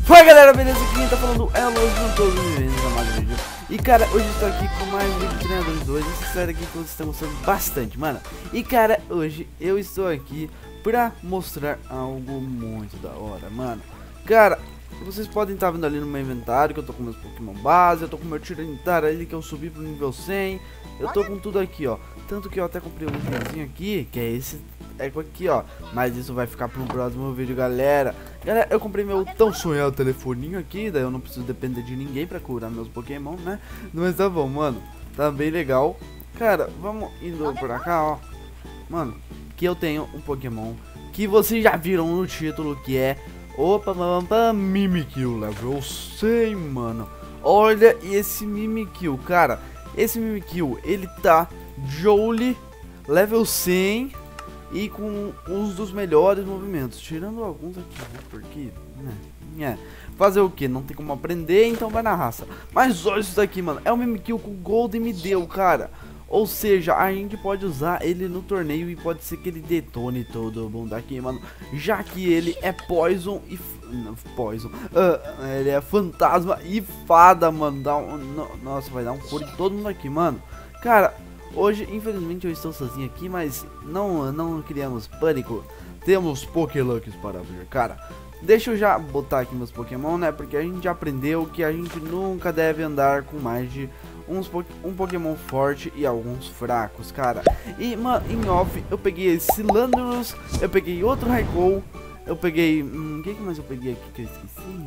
Fala galera, beleza? Quem tá falando é o Luz, não tô bem-vindos a mais um vídeo. E cara, hoje eu estou aqui com mais um vídeo de Treinadores 2. Essa série aqui que vocês estão gostando bastante, mano. E cara, hoje eu estou aqui pra mostrar algo muito da hora, mano. Cara, vocês podem estar vendo ali no meu inventário que eu tô com meus Pokémon base. Eu tô com meu Tyranitar ali que eu subi pro nível 100. Eu tô com tudo aqui, ó. Tanto que eu até comprei um itemzinho aqui, que é esse eco aqui, ó. Mas isso vai ficar pro próximo vídeo, galera. Galera, eu comprei meu tão sonhado telefoninho aqui. Daí eu não preciso depender de ninguém pra curar meus Pokémon, né? Mas tá bom, mano. Tá bem legal. Cara, vamos indo pra cá, ó. Mano, que eu tenho um Pokémon que vocês já viram no título, que é opa, Mimikyu, level 100, mano. Olha esse Mimikyu, cara. Esse Mimikyu, ele tá Jolie, level 100 e com uns dos melhores movimentos. Tirando alguns aqui, né? Porque, fazer o que? Não tem como aprender, então vai na raça. Mas olha isso daqui, mano. É um Mimikyu com Golden me deu, cara. Ou seja, a gente pode usar ele no torneio e pode ser que ele detone todo mundo aqui, mano. Já que ele é Poison e... ele é Fantasma e Fada, mano. Nossa, vai dar um furo em todo mundo aqui, mano. Cara, hoje, infelizmente, eu estou sozinho aqui, mas não criamos pânico. Temos Pokélucks para ver, cara. Deixa eu já botar aqui meus Pokémon, né? Porque a gente já aprendeu que a gente nunca deve andar com mais de um Pokémon forte e alguns fracos, cara. E, mano, em off, eu peguei esse Landorus, eu peguei outro Raikou, eu peguei... o que mais eu peguei aqui que eu esqueci?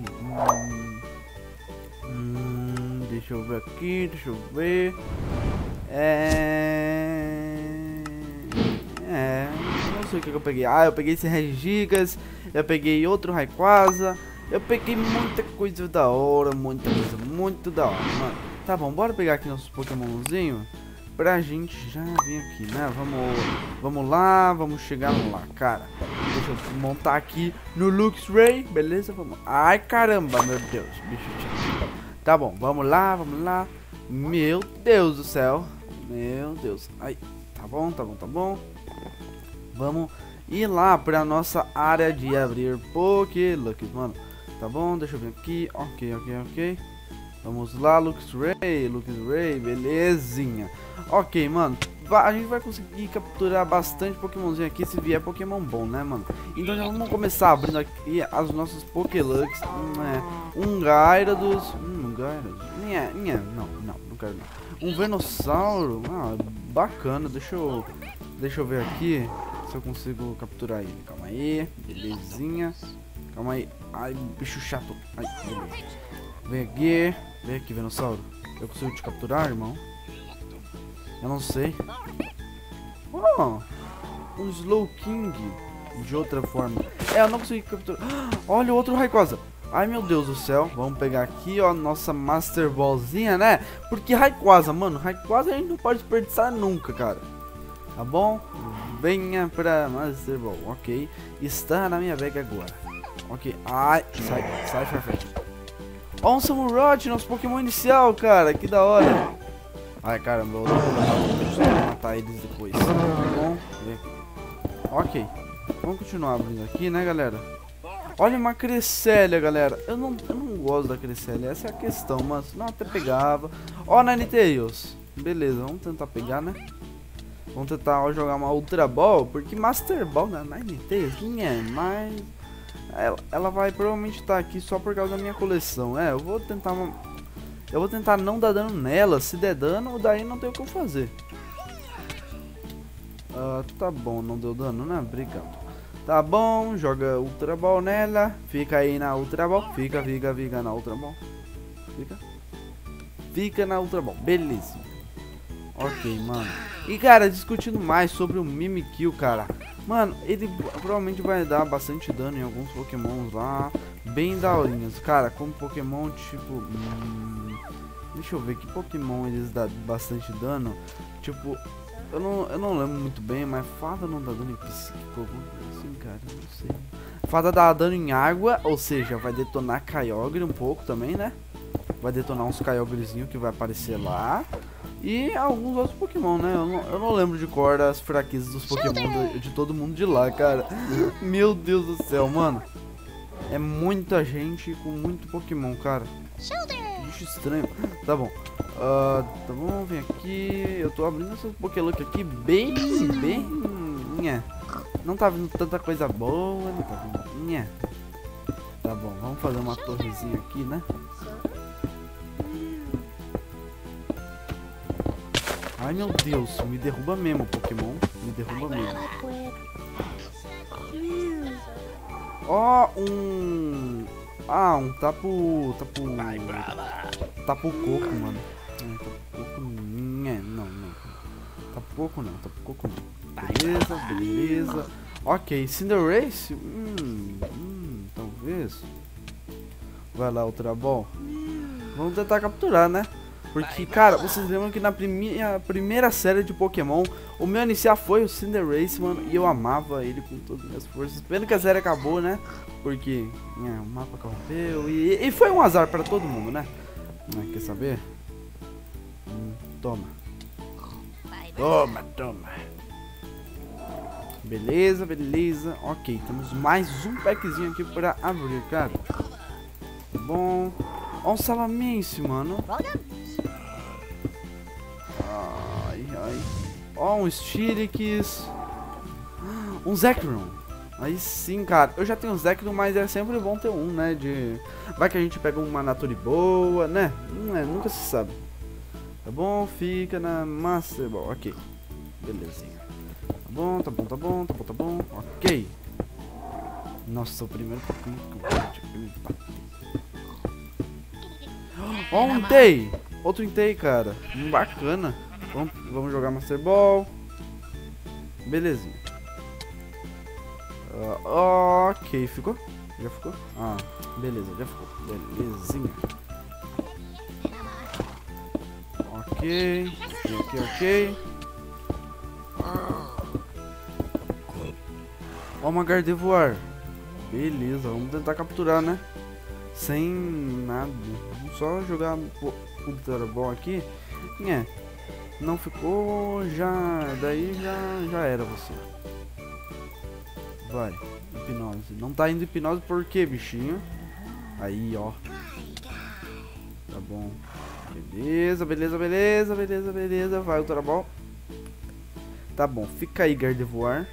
Deixa eu ver aqui, deixa eu ver... não sei o que eu peguei. Ah, eu peguei esse Regigigas, eu peguei outro Rayquaza, eu peguei muita coisa da hora, muita coisa muito da hora, mano. Tá bom, bora pegar aqui nossos Pokémonzinhos pra gente já vir aqui, né? Vamos lá, vamos chegar lá, cara. Deixa eu montar aqui no Luxray, beleza? Vamos. Ai, caramba, meu Deus, bicho chato. Tá bom, vamos lá, vamos lá. Meu Deus do céu. Meu Deus. Ai, tá bom. Vamos ir lá pra nossa área de abrir Pokélucks, mano. Tá bom, deixa eu ver aqui. Ok. Vamos lá, Luxray, belezinha. Ok, mano. A gente vai conseguir capturar bastante Pokémonzinho aqui se vier Pokémon bom, né, mano? Então já vamos começar abrindo aqui as nossas Pokélucks. Um Gyarados. Não quero não. Um Venossauro. Bacana. Deixa eu ver aqui se eu consigo capturar ele. Calma aí, belezinha. Calma aí. Ai, bicho chato. Ai, beleza. Vem aqui, Venossauro. Eu consigo te capturar, irmão? Eu não sei. Oh, um Slowking de outra forma. Eu não consegui capturar. Olha o outro Rayquaza. Ai, meu Deus do céu. Vamos pegar aqui, ó, nossa Master Ballzinha, né? Porque Rayquaza, mano, Rayquaza a gente não pode desperdiçar nunca, cara. Tá bom? Venha pra Master Ball. Ok. Está na minha bag agora. Ok. Ai, sai, Farfetch. Ó, um Samurott, nosso Pokémon inicial, cara. Que da hora. Ai, caramba, eu vou matar eles depois. Tá bom? Ok. Vamos continuar abrindo aqui, né, galera? Olha uma Cresselia, galera. Eu não gosto da Cresselia, essa é a questão, mas não, até pegava. Ó, Ninetales. Beleza, vamos tentar pegar, né? Vamos tentar jogar uma Ultra Ball, porque Master Ball na Ninetales, mas... Ela vai provavelmente estar aqui só por causa da minha coleção. Eu vou tentar não dar dano nela. Se der dano, daí não tem o que eu fazer. Tá bom, não deu dano, né? Obrigado. Tá bom, joga Ultra Ball nela. Fica aí na Ultra Ball. Fica na Ultra Ball. Fica na Ultra Ball. Beleza. Ok, mano. E cara, discutindo mais sobre o Mimikyu, cara. Mano, ele provavelmente vai dar bastante dano em alguns Pokémons lá. Bem daorinhos. Cara, como Pokémon tipo... deixa eu ver que Pokémon eles dão bastante dano. Tipo, eu não lembro muito bem, mas Fada não dá dano em psíquico, alguma coisa assim, cara, eu não sei. Fada dá dano em água, ou seja, vai detonar Kyogre um pouco também, né? Vai detonar uns Kyogrezinho que vai aparecer lá. E alguns outros Pokémon, né? Eu não lembro de cor as fraquezas dos Pokémon de todo mundo de lá, cara. Meu Deus do céu, mano. É muita gente com muito Pokémon, cara. Bicho estranho. Tá bom. Tá bom, vem aqui. Eu tô abrindo essa Pokélook aqui bem... Não tá vindo tanta coisa boa, não tá vindo... Tá bom, vamos fazer uma torrezinha aqui, né? Ai, meu Deus, me derruba mesmo, Pokémon. Me derruba mesmo. Ó, um tapu coco, mano. Tapu coco, não. Tapu coco não. Beleza. Ok, Cinderace? Talvez. Vai lá, Ultra Ball. Vamos tentar capturar, né? Porque, cara, vocês lembram que na primeira série de Pokémon, o meu inicial foi o Cinderace, mano, e eu amava ele com todas as minhas forças. Pena que a série acabou, né? Porque o mapa corrompeu e foi um azar pra todo mundo, né? Quer saber? Toma. Beleza. Ok, temos mais um packzinho aqui pra abrir, cara. Tá bom. Ó, um Salamence, mano. Ai. Ó, um Steelix. Um Zekrom. Aí sim, cara. Eu já tenho um Zekrom, mas é sempre bom ter um, né? Vai que a gente pega uma Nature boa, né? Nunca se sabe. Tá bom? Fica na Master Ball. Ok. Belezinha. Tá bom. Ok. Nossa, o primeiro Pokémon. Ó, um Entei. Outro Entei, cara. Bacana. Vamos jogar Master Ball. Belezinha. Ok, ficou? Já ficou? Beleza, já ficou. Belezinha. Ok. Ó, uma Gardevoir. Beleza, vamos tentar capturar, né? Sem nada. Vamos só jogar o Ultra Ball aqui. Não ficou, daí já era você. Vai, hipnose. Não tá indo hipnose por quê, bichinho? Aí, ó. Tá bom. Beleza. Vai, Ultra Ball. Tá bom, fica aí, Gardevoir.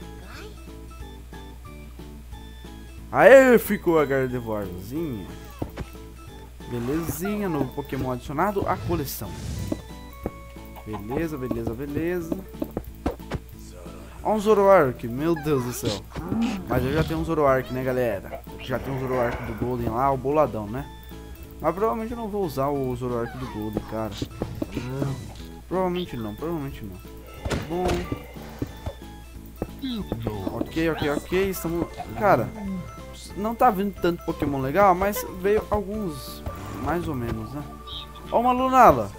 Aê, ficou a Gardevoirzinha. Belezinha, novo Pokémon adicionado à coleção. Beleza. Ó, um Zoroark, meu Deus do céu. Mas eu já tenho um Zoroark, né, galera? Já tem um Zoroark do Golden lá, o boladão, né? Mas provavelmente eu não vou usar o Zoroark do Golden, cara. Provavelmente não. Tá bom. Ok. Estamos... Cara, não tá vindo tanto Pokémon legal, mas veio alguns mais ou menos, né? Ó, uma Lunala.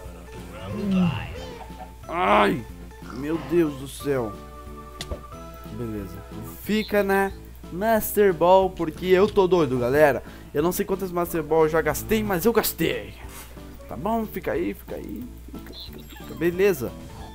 Ai, meu Deus do céu. Beleza. Fica na Master Ball, porque eu tô doido, galera. Eu não sei quantas Master Ball eu já gastei, mas eu gastei. Tá bom? Fica aí. Fica. Beleza.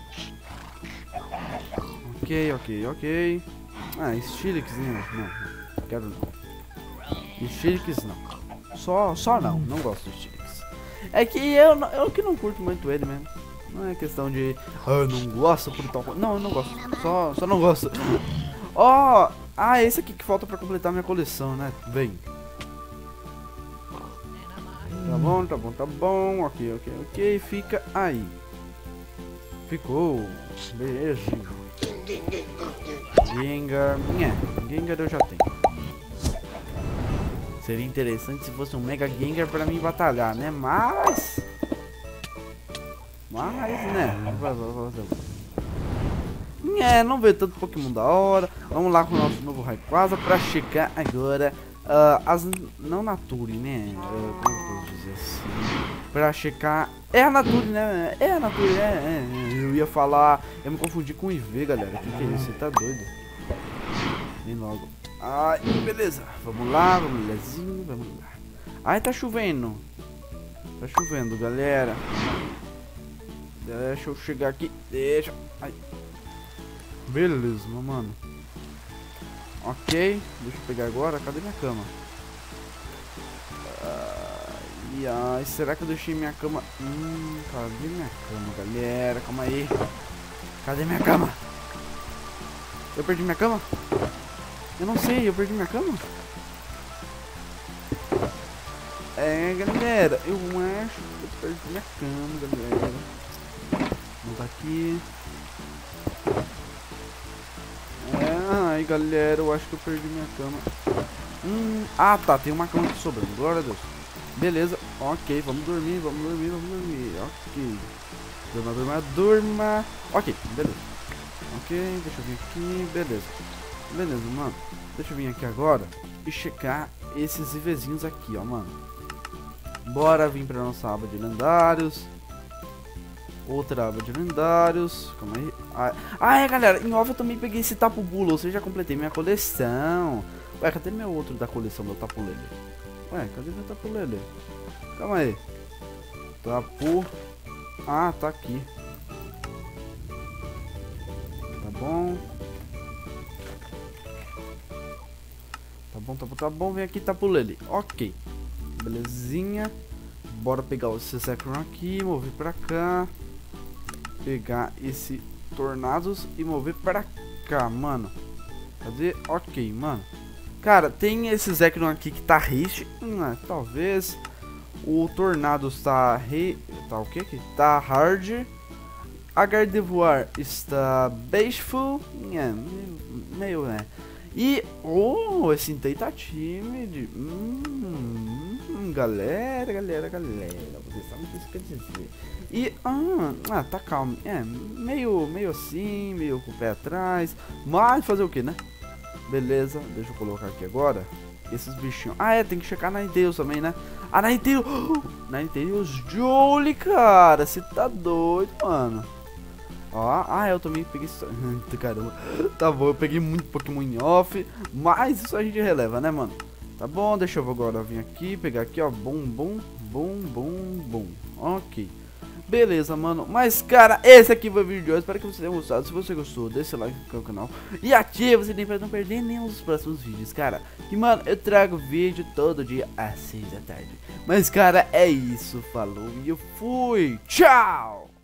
Ok. Steelix, não. Quero não. Steelix não. Só não gosto de Steelix. É que eu que não curto muito ele mesmo. Não é questão de eu não gosto por tal coisa. Não, eu não gosto. Só não gosto. Ó, esse aqui que falta pra completar minha coleção, né? Vem. Tá bom. Ok. Fica aí. Ficou. Beleza. Gengar. Gengar eu já tenho. Seria interessante se fosse um Mega Gengar pra mim batalhar, né? Mas, né? Não veio tanto Pokémon da hora. Vamos lá com o nosso novo Rayquaza pra checar agora não Nature, né? Como eu posso dizer assim? Pra checar... É a Nature, né? Eu ia falar... Eu me confundi com o IV, galera. O que é isso? Você tá doido? Vem logo. Ai, beleza. Vamos lá, vamos lá. Ai, tá chovendo. Tá chovendo, galera. Deixa eu chegar aqui. Ai. Beleza, mano. Ok. Deixa eu pegar agora. Cadê minha cama? E ai, será que eu deixei minha cama? Cadê minha cama, galera? Calma aí. Cadê minha cama? Eu perdi minha cama? Eu não sei, eu perdi minha cama? É, galera, eu acho que eu perdi minha cama, galera. Vamos aqui. Ai, galera, eu acho que eu perdi minha cama. Ah, tá, tem uma cama aqui sobrando, glória a Deus. Beleza, ok, vamos dormir. Ok. Durma. Ok, beleza. Ok, deixa eu vir aqui, beleza, mano. Deixa eu vir aqui agora e checar esses IVzinhos aqui, ó, mano. Bora vir pra nossa aba de lendários. Outra aba de lendários. Calma aí. É, galera, em off eu também peguei esse Tapu Bulu, ou seja, já completei minha coleção. Ué, cadê meu outro da coleção, meu Tapu Lele? Ué, cadê meu Tapu Lele? Calma aí. Tapu. Ah, tá aqui. Tá bom. Tá bom. Vem aqui, Tapu Lele. Ok. Belezinha. Bora pegar o Zekrom aqui, mover pra cá. Pegar esse Tornados e mover pra cá, mano. Cadê? Ok, mano. Cara, tem esse Zekrom aqui que tá rich. Talvez. O Tornados tá tá o que aqui? Tá hard. A Gardevoir está Baseful. Meio, né? E, esse Entei tá tímido. Galera. Vocês sabem o que isso quer dizer. E, tá calmo. Meio assim, meio com o pé atrás. Mas fazer o que, né? Beleza, deixa eu colocar aqui agora esses bichinhos. Tem que checar Ninetales também, né? Ninetales Jolie, cara. Você tá doido, mano. Eu também peguei isso. Caramba. Tá bom, eu peguei muito Pokémon em off. Mas isso a gente releva, né, mano? Tá bom, deixa eu agora vir aqui. Pegar aqui, ó. Bom. Ok. Beleza, mano. Mas, cara, esse aqui foi o vídeo de hoje. Espero que vocês tenham gostado. Se você gostou, deixa o like no canal. E ativa o sininho pra não perder nenhum dos próximos vídeos, cara. E, mano, eu trago vídeo todo dia às 6 da tarde. Mas, cara, é isso. Falou e eu fui. Tchau!